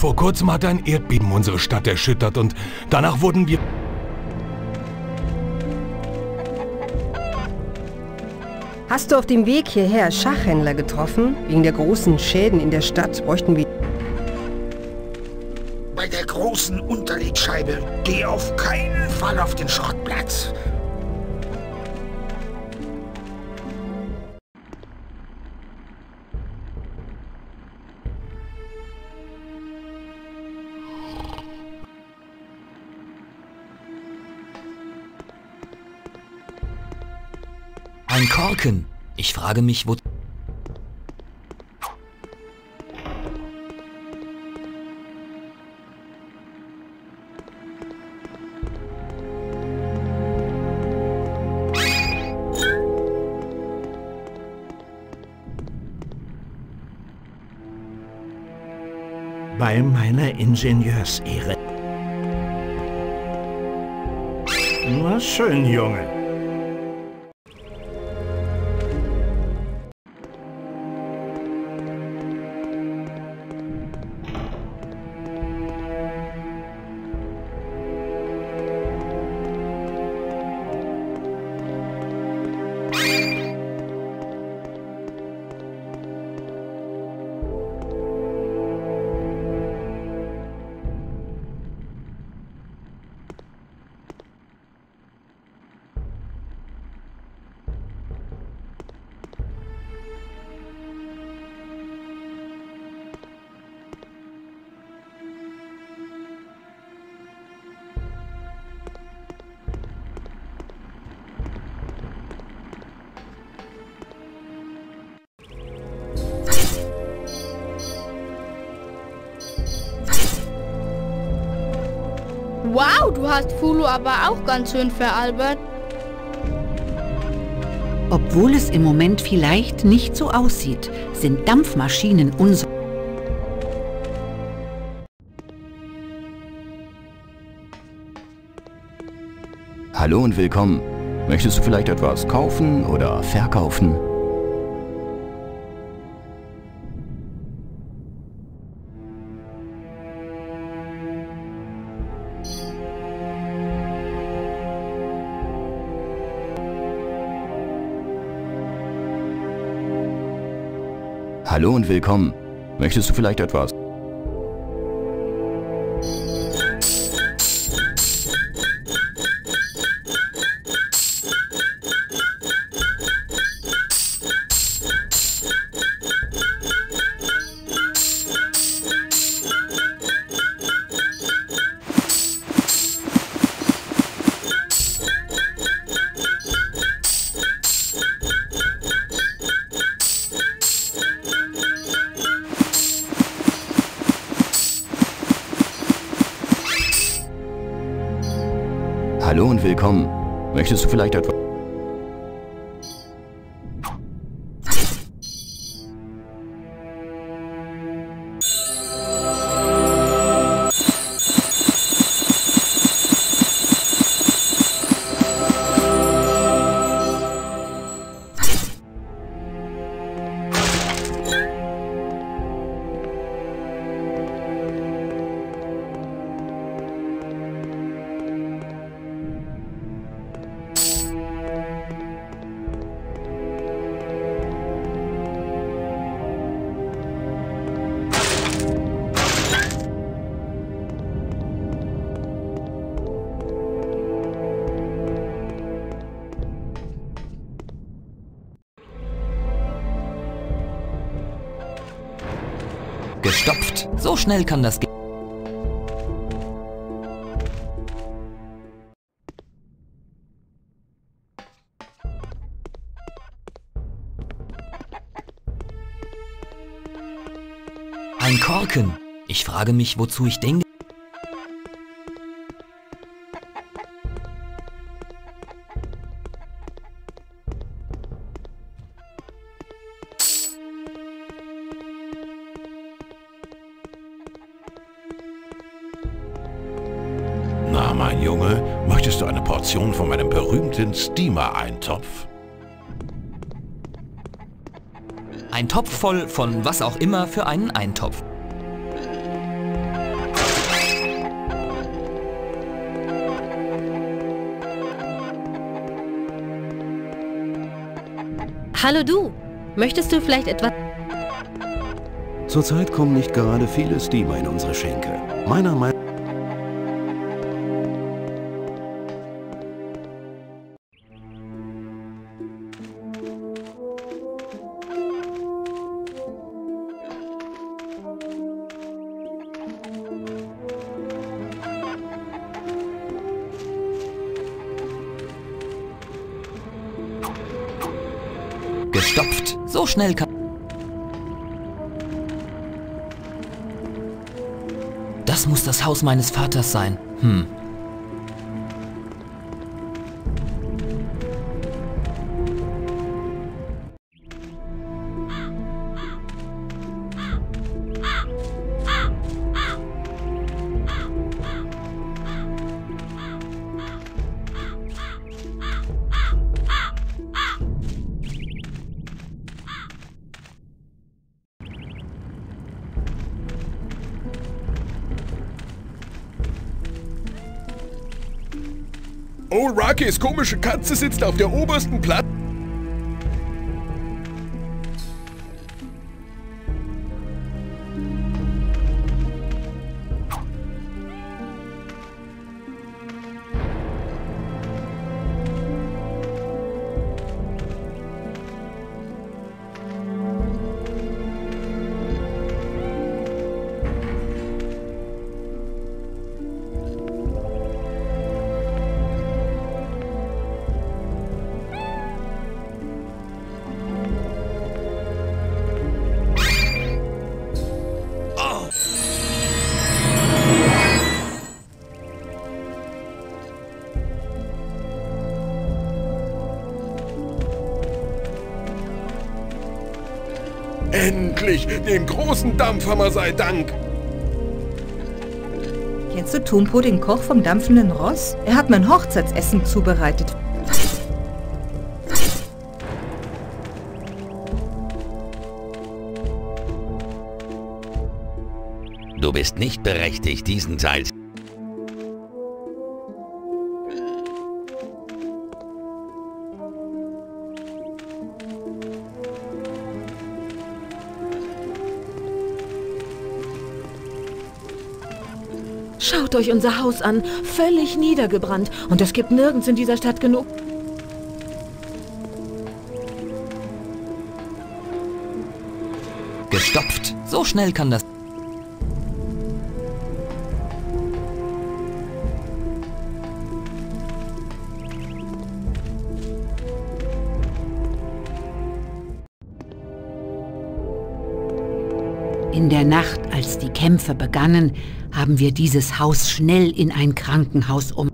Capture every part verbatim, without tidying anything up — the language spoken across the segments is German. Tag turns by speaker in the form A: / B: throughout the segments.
A: Vor kurzem hat ein Erdbeben unsere Stadt erschüttert und danach wurden wir...
B: Hast du auf dem Weg hierher Schachhändler getroffen? Wegen der großen Schäden in der Stadt bräuchten wir...
C: Bei der großen Unterlegscheibe geh auf keinen Fall auf den Schrottplatz.
D: Ein Korken. Ich frage mich, wo...
E: Bei meiner Ingenieursehre. Na schön, Junge.
F: Wow, du hast Fulu aber auch ganz schön veralbert.
G: Obwohl es im Moment vielleicht nicht so aussieht, sind Dampfmaschinen unser...
H: Hallo und willkommen. Möchtest du vielleicht etwas kaufen oder verkaufen? Hallo und willkommen. Möchtest du vielleicht etwas? Hallo und willkommen. Möchtest du vielleicht etwas?
D: Gestopft. So schnell kann das gehen. Ein Korken. Ich frage mich, wozu ich den...
A: Na, mein Junge, möchtest du eine Portion von meinem berühmten Steamer-Eintopf?
D: Ein Topf voll von was auch immer für einen Eintopf.
I: Hallo du. Möchtest du vielleicht etwas...
A: Zurzeit kommen nicht gerade viele Steamer in unsere Schenke. Meiner Meinung nach...
D: Gestopft. So schnell kann... Das muss das Haus meines Vaters sein. Hm.
J: Oh, Rockies komische Katze sitzt auf der obersten Platte. Endlich! Dem großen Dampfhammer sei Dank!
K: Kennst du Tumpo, den Koch vom dampfenden Ross? Er hat mein Hochzeitsessen zubereitet.
L: Du bist nicht berechtigt, diesen Teil...
M: Schaut euch unser Haus an, völlig niedergebrannt. Und es gibt nirgends in dieser Stadt genug...
D: Gestopft. So schnell kann das...
G: In der Nacht, als die Kämpfe begannen, haben wir dieses Haus schnell in ein Krankenhaus um...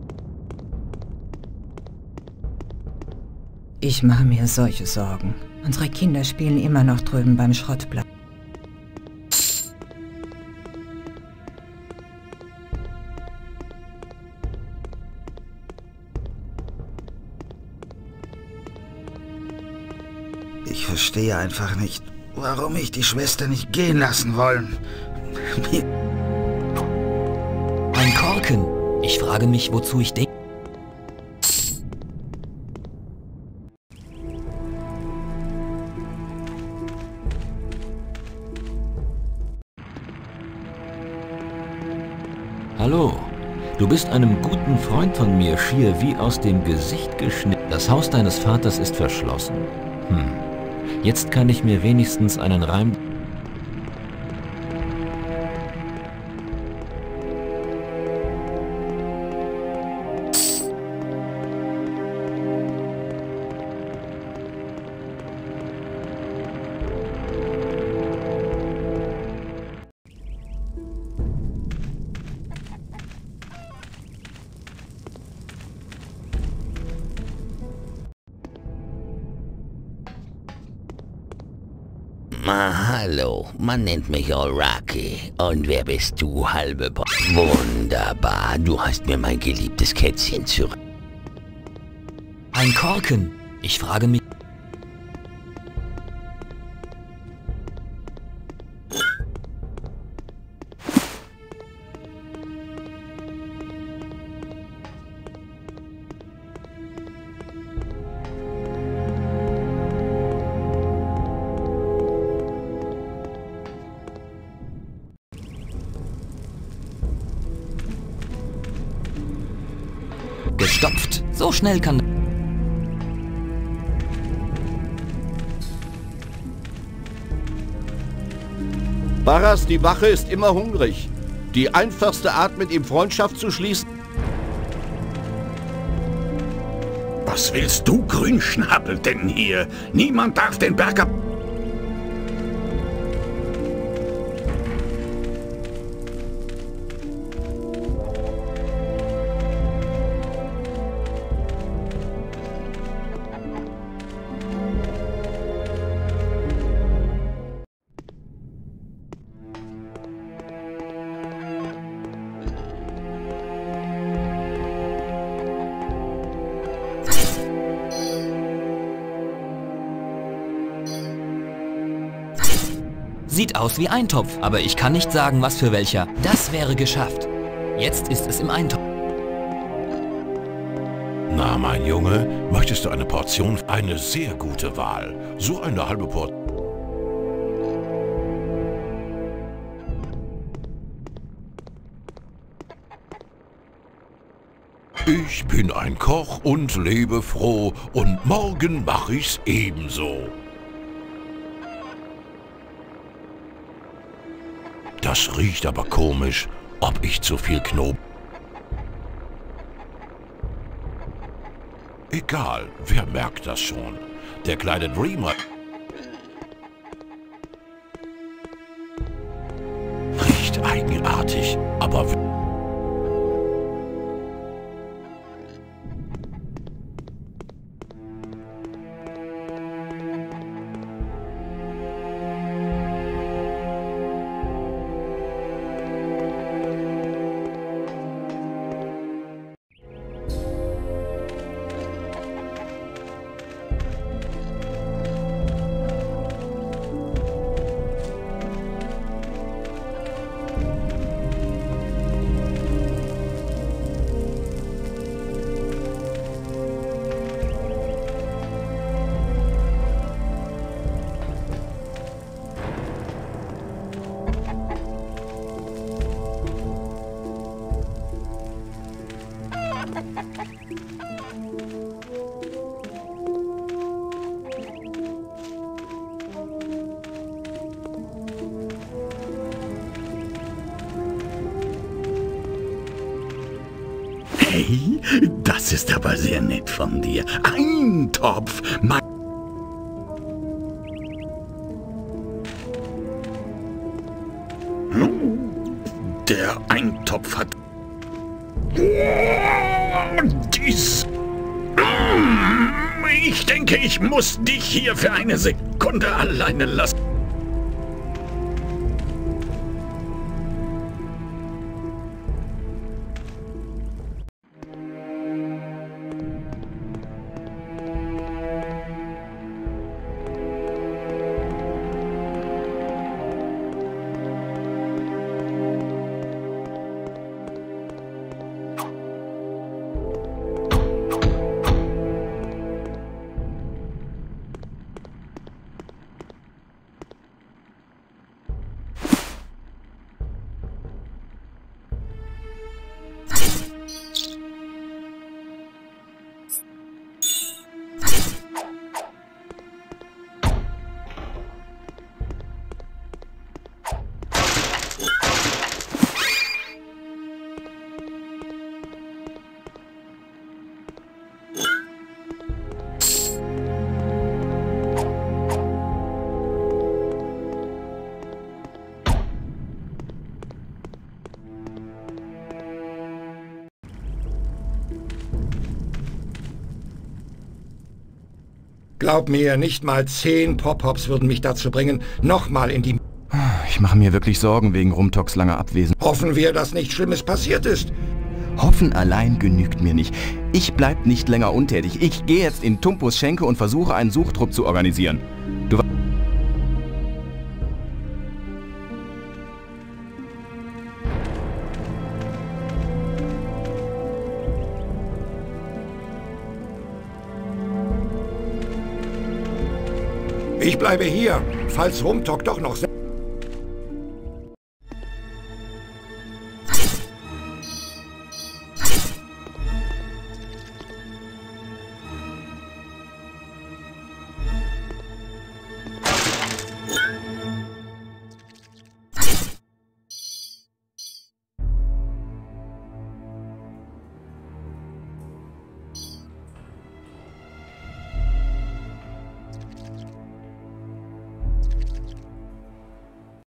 K: Ich mache mir solche Sorgen. Unsere Kinder spielen immer noch drüben beim Schrottplatz.
C: Ich verstehe einfach nicht, warum ich die Schwester nicht gehen lassen wollen.
D: Ein Korken. Ich frage mich, wozu ich denke.
N: Hallo. Du bist einem guten Freund von mir schier wie aus dem Gesicht geschnitten. Das Haus deines Vaters ist verschlossen. Hm. Jetzt kann ich mir wenigstens einen Reim...
L: Ah, hallo, man nennt mich Rocky. Und wer bist du, halbe Bo... Wunderbar, du hast mir mein geliebtes Kätzchen zurück.
D: Ein Korken. Ich frage mich... verstopft. So schnell kann...
O: Barras, die Wache ist immer hungrig. Die einfachste Art, mit ihm Freundschaft zu schließen...
C: Was willst du, Grünschnabel, denn hier? Niemand darf den Berg ab...
D: Sieht aus wie Eintopf, aber ich kann nicht sagen, was für welcher. Das wäre geschafft. Jetzt ist es im Eintopf.
A: Na, mein Junge, möchtest du eine Portion? Eine sehr gute Wahl. So eine halbe Portion. Ich bin ein Koch und lebe froh und morgen mach ich's ebenso. Das riecht aber komisch, ob ich zu viel Knoblauch... Egal, wer merkt das schon? Der kleine Dreamer... Riecht eigenartig, aber...
C: Hey, das ist aber sehr nett von dir. Eintopf! Mein Der Eintopf hat... Dies... Ich denke, ich muss dich hier für eine Sekunde alleine lassen. Glaub mir, nicht mal zehn Pop-Hops würden mich dazu bringen, nochmal in die...
H: Ich mache mir wirklich Sorgen wegen Rumtoks langer Abwesenheit.
C: Hoffen wir, dass nichts Schlimmes passiert ist.
H: Hoffen allein genügt mir nicht. Ich bleib nicht länger untätig. Ich gehe jetzt in Tumpus Schenke und versuche, einen Suchtrupp zu organisieren. Du...
C: Ich bleibe hier, falls Rumtok doch noch...